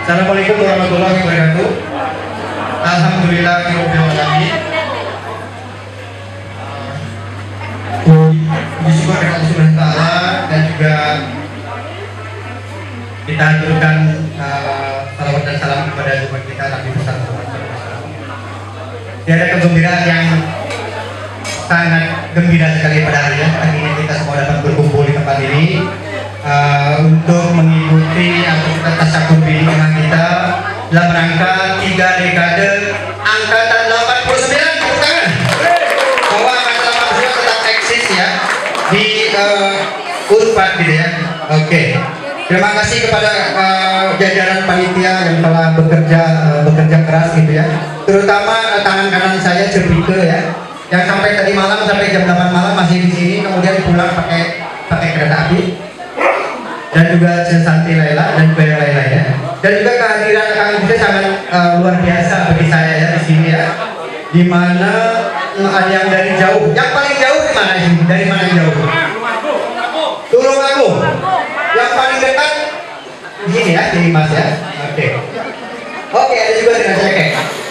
Assalamualaikum warahmatullahi wabarakatuh. Alhamdulillahirabbil alamin. Puji syukur kepada Allah Subhanahu wa taala dan juga kita haturkan salawat dan salam kepada Tuhan kita Nabi Muhammad SAW. Tiada kegembiraan yang sangat gembira sekali pada hari ini. Akhirnya kita semua dapat berkumpul di tempat ini untuk mengikuti aktivitas tasakur bimbingan kita dalam rangka 3 dekade angkatan 89. Tepuk tangan. Bahwa angkatan 89 tetap eksis ya di Unpad gitu ya. Oke. Terima kasih kepada jajaran panitia yang telah bekerja keras gitu ya. Terutama tangan kanan saya Cervike ya, yang sampai tadi malam sampai jam 8 malam masih di sini, kemudian pulang pakai kereta api. Dan juga Santi Laila dan juga yang lain-lainnya. Dan juga kehadiran Kang Bisa sangat luar biasa bagi saya ya di sini ya. Di mana ada yang dari jauh. Yang paling jauh di mana ini? Dari mana yang jauh? Tulungagung. Yang paling dekat di sini ya, di Mas ya. Oke. Oke, ada juga dengan cekek.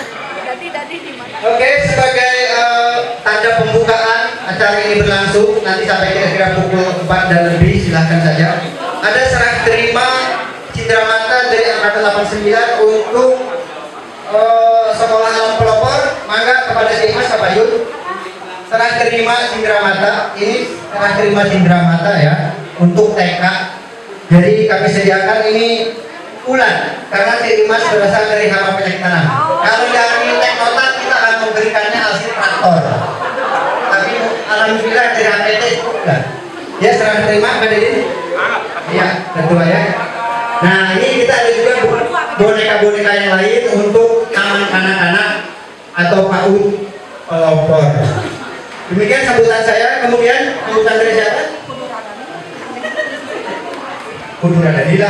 Oke, sebagai tanda pembukaan acara ini berlangsung nanti sampai kira-kira pukul 4 dan lebih, silahkan saja. Ada serah terima cindera mata dari angkatan 89 untuk sekolah alam pelopor. Mangga kepada si Mas Pak Yud. Serah terima cindera mata, ini serah terima cindera mata ya untuk TK. Jadi kami sediakan ini ulang karena si Mas berasal dari hama penyakit tanam. Kalau dari teknotat kita akan memberikannya hasil traktor. Tapi alhamdulillah dari APT sudah. Ya serah terima Pak Dedin. Ya, ketua ya. Nah, ini kita ada juga boneka-boneka yang lain untuk taman kanak-kanak atau PAUD pelopor. Demikian sambutan saya. Kemudian sambutan dari siapa? Kudu Radadila.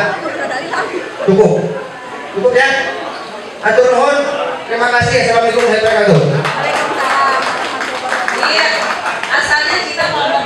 Cukup ya. Atur nuhun. Terima kasih. Assalamualaikum warahmatullahi wabarakatuh. Iya, asalnya kita ngomong